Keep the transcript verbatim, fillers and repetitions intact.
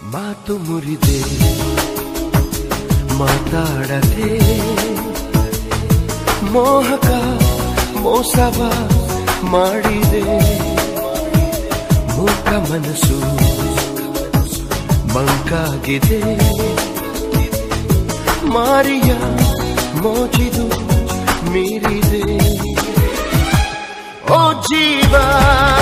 ಮಾತು ಮುರಿದೆ ಮಾತಾಡದೆ ಮೋಹಕ ಮೋಸವ ಮಾಡಿದೆ ಮೂಕ ಮನಸ್ಸು ಮಂಕಾಗಿದೆ ಮಾರಿಯ ಮೋಜಿದು ಮೀರಿದೆ ಓ ಜೀವ